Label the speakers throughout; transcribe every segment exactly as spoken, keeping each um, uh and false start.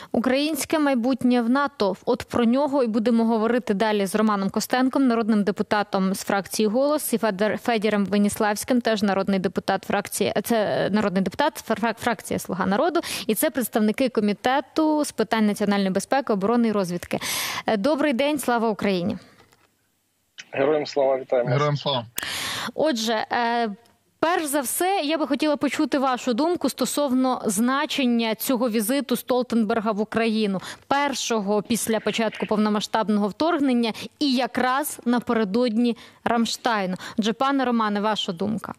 Speaker 1: Українське майбутнє в НАТО. От про нього і будемо говорити далі з Романом Костенком, народним депутатом з фракції «Голос», і Федіром Веніславським, теж народний депутат фракції, це народний депутат, фракція «Слуга народу», і це представники Комітету з питань національної безпеки, оборони і розвідки. Добрий день, слава Україні!
Speaker 2: Героям слава, вітаємо.
Speaker 3: Героям слава.
Speaker 1: Отже, перш за все, я би хотіла почути вашу думку стосовно значення цього візиту Столтенберга в Україну. Першого після початку повномасштабного вторгнення і якраз напередодні Рамштайну. Отже, пане Романе, ваша думка?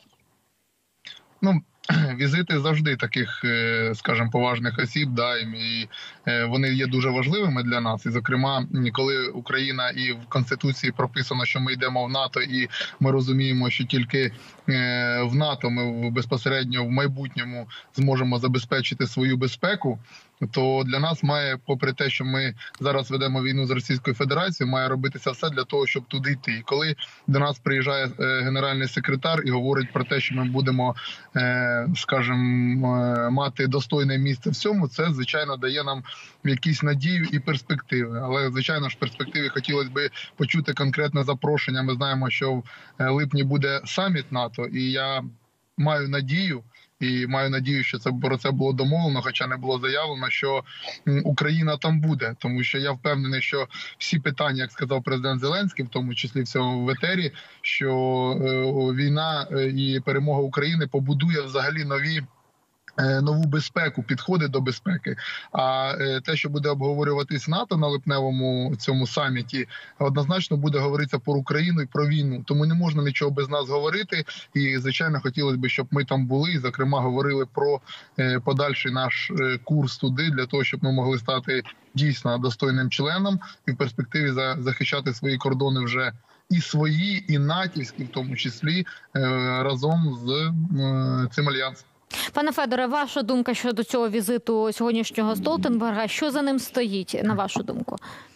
Speaker 3: Ну, візити завжди таких, скажімо, поважних осіб, да, і вони є дуже важливими для нас. І, зокрема, коли Україна і в Конституції прописано, що ми йдемо в НАТО, і ми розуміємо, що тільки в НАТО ми безпосередньо в майбутньому зможемо забезпечити свою безпеку, то для нас має, попри те, що ми зараз ведемо війну з Російською Федерацією, має робитися все для того, щоб туди йти. І коли до нас приїжджає генеральний секретар і говорить про те, що ми будемо, скажімо, мати достойне місце в цьому, це, звичайно, дає нам якісь надію і перспективи. Але, звичайно ж, в перспективі хотілося б почути конкретне запрошення. Ми знаємо, що в липні буде саміт НАТО, і я маю надію, І маю надію, що це про це було домовлено, хоча не було заявлено, що Україна там буде. Тому що я впевнений, що всі питання, як сказав президент Зеленський, в тому числі в цьому в етері, що війна і перемога України побудує взагалі нові нову безпеку, підходи до безпеки. А те, що буде обговорюватись НАТО на липневому цьому саміті, однозначно буде говоритися про Україну і про війну. Тому не можна нічого без нас говорити. І, звичайно, хотілося б, щоб ми там були і, зокрема, говорили про подальший наш курс туди, для того, щоб ми могли стати дійсно достойним членом і в перспективі захищати свої кордони вже і свої, і натівські, в тому числі, разом з цим альянсом.
Speaker 1: Пане Федоре, ваша думка щодо цього візиту сьогоднішнього Столтенберга, що за ним стоїть, на вашу думку?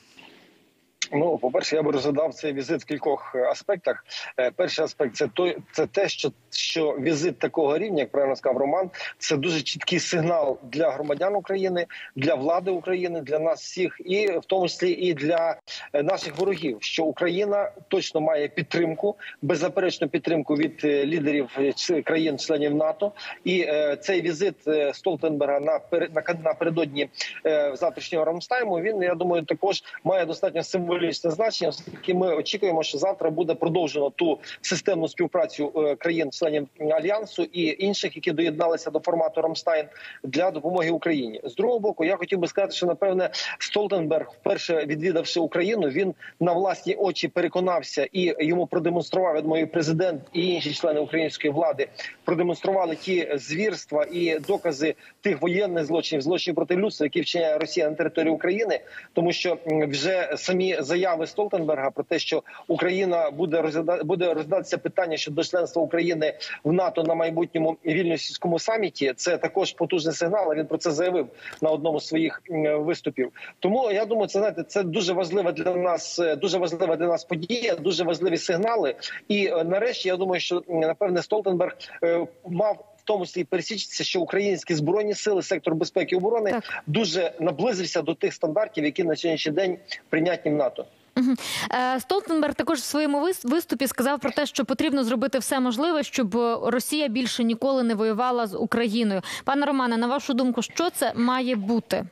Speaker 2: Ну, по-перше, я би розглядав цей візит в кількох аспектах. Перший аспект – це той, це те, що, що візит такого рівня, як правильно сказав Роман, це дуже чіткий сигнал для громадян України, для влади України, для нас всіх, і в тому числі і для наших ворогів, що Україна точно має підтримку, беззаперечну підтримку від лідерів країн-членів НАТО. І е, цей візит Столтенберга на, напередодні е, завтрашнього Рамштайну, він, я думаю, також має достатньо символічне значення, оскільки ми очікуємо, що завтра буде продовжено ту системну співпрацю країн-членів Альянсу і інших, які доєдналися до формату Рамштайн для допомоги Україні. З другого боку, я хотів би сказати, що, напевне, Столтенберг, вперше відвідавши Україну, він на власні очі переконався і йому продемонстрував, я думаю, президент і інші члени української влади продемонстрували ті звірства і докази тих воєнних злочинів, злочинів проти людства, які вчиняє Росія на території України, тому що вже самі заяви Столтенберга про те, що Україна буде розглядати, буде розглядатися питання щодо членства України в НАТО на майбутньому Вільнюсському саміті, це також потужний сигнал. Він про це заявив на одному з своїх виступів. Тому я думаю, це знаєте, це дуже важлива для нас, дуже важлива для нас подія, дуже важливі сигнали. І нарешті я думаю, що напевне Столтенберг мав в тому числі пересічиться, що українські збройні сили, сектор безпеки і оборони так. дуже наблизився до тих стандартів, які на сьогоднішній день прийнятні в НАТО.
Speaker 1: Угу. Столтенберг також в своєму виступі сказав про те, що потрібно зробити все можливе, щоб Росія більше ніколи не воювала з Україною. Пане Романе, на вашу думку, що це має бути?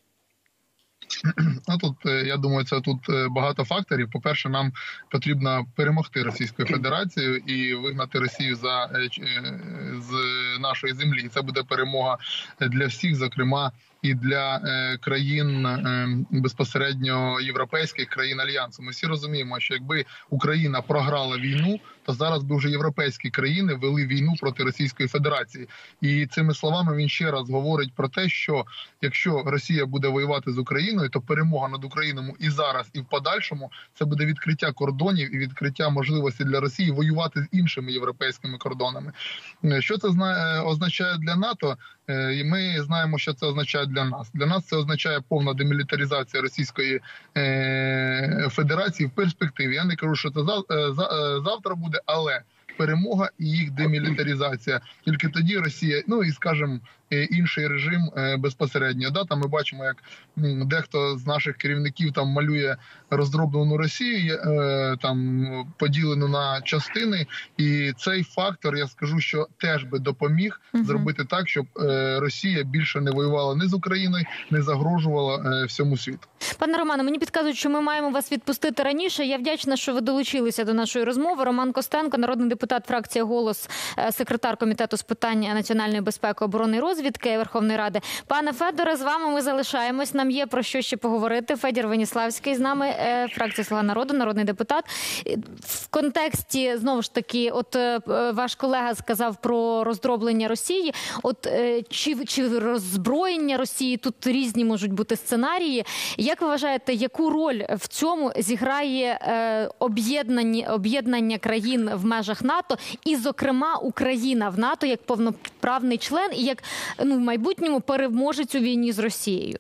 Speaker 3: Ну, тут, я думаю, це тут багато факторів. По-перше, нам потрібно перемогти Російську Федерацію і вигнати Росію за, з нашої землі. Це буде перемога для всіх, зокрема, і для е, країн е, безпосередньо європейських країн Альянсу. Ми всі розуміємо, що якби Україна програла війну, то зараз би вже європейські країни вели війну проти Російської Федерації. І цими словами він ще раз говорить про те, що якщо Росія буде воювати з Україною, то перемога над Україною і зараз, і в подальшому це буде відкриття кордонів і відкриття можливості для Росії воювати з іншими європейськими кордонами. Що це означає для НАТО? Ми знаємо, що це означає для нас. Для нас це означає повна демілітаризація Російської Федерації в перспективі. Я не кажу, що це завтра буде, але перемога і їх демілітаризація. Тільки тоді Росія, ну і, скажімо, інший режим безпосередньо. Да, там ми бачимо, як дехто з наших керівників там малює роздроблену Росію, там поділену на частини, і цей фактор, я скажу, що теж би допоміг uh-huh. зробити так, щоб Росія більше не воювала ні з Україною, не загрожувала всьому світу.
Speaker 1: Пане Романе, мені підказують, що ми маємо вас відпустити раніше. Я вдячна, що ви долучилися до нашої розмови. Роман Костенко, народний депутат, фракція «Голос», секретар Комітету з питань національної безпеки, оборони і розвідки Верховної Ради. Пане Федоре, з вами ми залишаємось. Нам є про що ще поговорити. Федір Веніславський з нами, фракція «Слуга народу», народний депутат. В контексті, знову ж таки, от ваш колега сказав про роздроблення Росії. От чи, чи роззброєння Росії, тут різні можуть бути сценарії. Як ви вважаєте, яку роль в цьому зіграє об'єднання, об'єднання країн в межах НАТО і, зокрема, Україна в НАТО як повноправний член і як, ну, в майбутньому переможець у війні з Росією?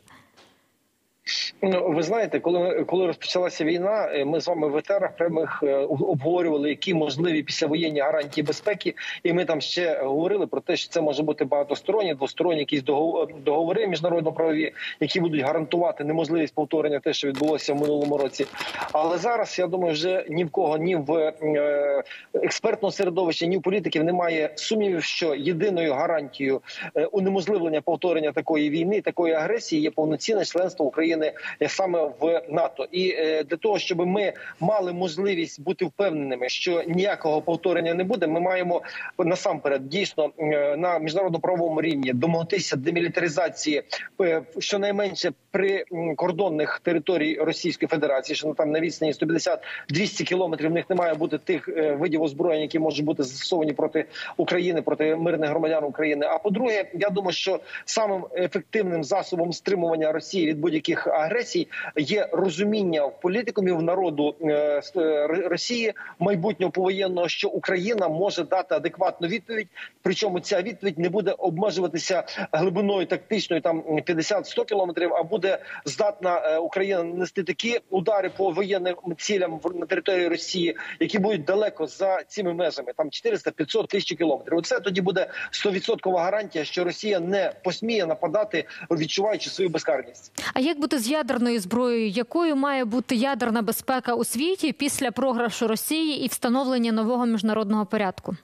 Speaker 2: Ну, ви знаєте, коли коли розпочалася війна, ми з вами в етерах прямих обговорювали, які можливі післявоєнні гарантії безпеки, і ми там ще говорили про те, що це може бути багатосторонні, двосторонні якісь договори міжнародно-правові, які будуть гарантувати неможливість повторення те, що відбулося в минулому році. Але зараз, я думаю, вже ні в кого, ні в експертного середовища, ні в політиків немає сумнівів, що єдиною гарантією унеможливлення повторення такої війни, такої агресії є повноцінне членство України саме в НАТО. І для того, щоб ми мали можливість бути впевненими, що ніякого повторення не буде, ми маємо насамперед дійсно на міжнародно-правовому рівні домогтися демілітаризації щонайменше прикордонних територій Російської Федерації, що там на відстані сто п'ятдесят - двісті кілометрів в них не має бути тих видів озброєнь, які можуть бути застосовані проти України, проти мирних громадян України. А по-друге, я думаю, що самим ефективним засобом стримування Росії від будь-яких агресій є розуміння в політикумів народу Росії майбутнього повоєнного, що Україна може дати адекватну відповідь, причому ця відповідь не буде обмежуватися глибиною тактичною там п'ятдесят - сто кілометрів, а буде здатна Україна нанести такі удари по воєнним цілям на території Росії, які будуть далеко за цими межами, там чотириста - п'ятсот - тисячу кілометрів. Оце тоді буде сто відсотків гарантія, що Росія не посміє нападати, відчуваючи свою безкарність.
Speaker 1: А як бути з ядерною зброєю? Якою має бути ядерна безпека у світі після програшу Росії і встановлення нового міжнародного порядку?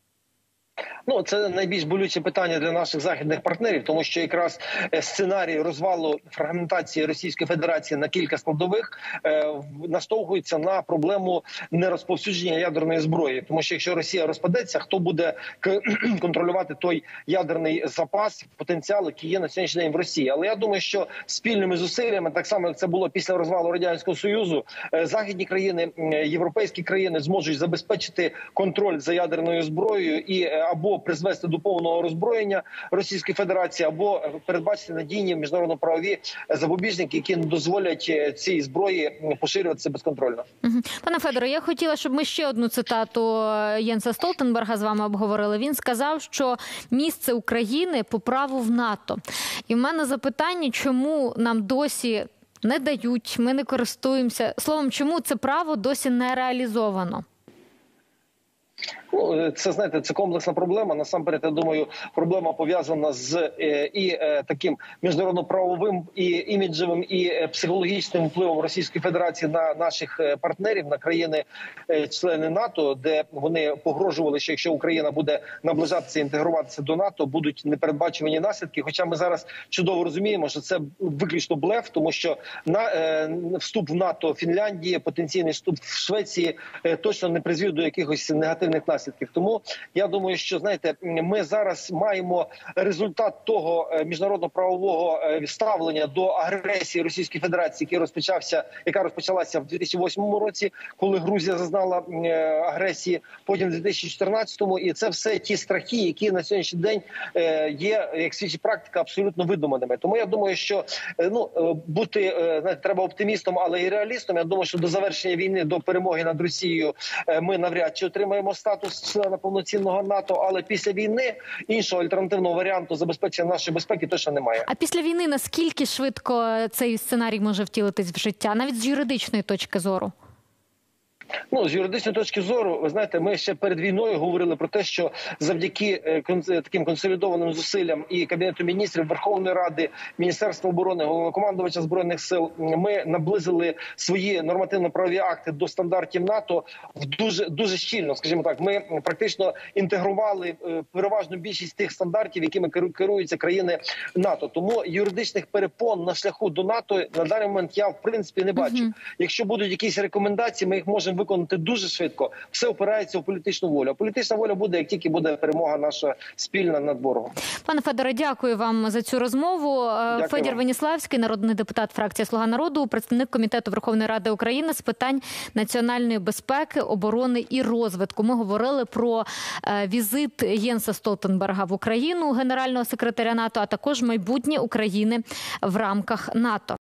Speaker 2: Ну, це найбільш болюче питання для наших західних партнерів, тому що якраз сценарій розвалу, фрагментації Російської Федерації на кілька складових е, наштовхується на проблему нерозповсюдження ядерної зброї. Тому що якщо Росія розпадеться, хто буде контролювати той ядерний запас, потенціал, який є на сьогоднішній день в Росії? Але я думаю, що спільними зусиллями, так само як це було після розвалу Радянського Союзу, е, західні країни, е, європейські країни зможуть забезпечити контроль за ядерною зброєю і е, або призвести до повного роззброєння Російської Федерації, або передбачити надійні міжнародно-правові запобіжники, які не дозволять цій зброї поширюватися безконтрольно.
Speaker 1: Пане Федоре, я хотіла, щоб ми ще одну цитату Єнса Столтенберга з вами обговорили. Він сказав, що місце України по праву в НАТО. І в мене запитання, чому нам досі не дають, ми не користуємося. Словом, чому це право досі не реалізовано?
Speaker 2: Ну, це, знаєте, це комплексна проблема. Насамперед, я думаю, проблема пов'язана з е, і е, таким міжнародно-правовим, і іміджевим, і е, психологічним впливом Російської Федерації на наших партнерів, на країни-члени е, НАТО, де вони погрожували, що якщо Україна буде наближатися, інтегруватися до НАТО, будуть непередбачувані наслідки. Хоча ми зараз чудово розуміємо, що це виключно блеф, тому що на е, вступ в НАТО Фінляндії, потенційний вступ в Швеції е, точно не призвів до якихось негативних наслідків. Тому я думаю, що, знаєте, ми зараз маємо результат того міжнародно-правового ставлення до агресії Російської Федерації, який розпочався, яка розпочалася в дві тисячі восьмому році, коли Грузія зазнала агресії, потім в дві тисячі чотирнадцятому. І це все ті страхи, які на сьогоднішній день є, як свідчить практика, абсолютно видуманими. Тому я думаю, що ну бути, знаєте, треба оптимістом, але і реалістом. Я думаю, що до завершення війни, до перемоги над Росією ми навряд чи отримаємо статус члена повноцінного НАТО, але після війни іншого альтернативного варіанту забезпечення нашої безпеки точно немає.
Speaker 1: А після війни наскільки швидко цей сценарій може втілитись в життя, навіть з юридичної точки зору?
Speaker 2: Ну, з юридичної точки зору, ви знаєте, ми ще перед війною говорили про те, що завдяки е, кон, таким консолідованим зусиллям і Кабінету міністрів, Верховної Ради, Міністерства оборони, Головнокомандувача Збройних сил, ми наблизили свої нормативно-правові акти до стандартів НАТО в дуже дуже щільно, скажімо так. Ми практично інтегрували е, переважну більшість тих стандартів, якими керуються країни НАТО. Тому юридичних перепон на шляху до НАТО на даний момент я в принципі не бачу. Uh-huh. Якщо будуть якісь рекомендації, ми їх можемо виконати дуже швидко. Все опирається в політичну волю. А політична воля буде, як тільки буде перемога наша спільна над ворогом.
Speaker 1: Пане Федоре, дякую вам за цю розмову. Дякую Федір вам. Веніславський, народний депутат фракції «Слуга народу», представник Комітету Верховної Ради України з питань національної безпеки, оборони і розвитку. Ми говорили про візит Єнса Столтенберга в Україну, генерального секретаря НАТО, а також майбутнє України в рамках НАТО.